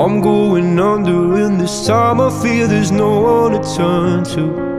I'm going under, and this time I fear there's no one to turn to.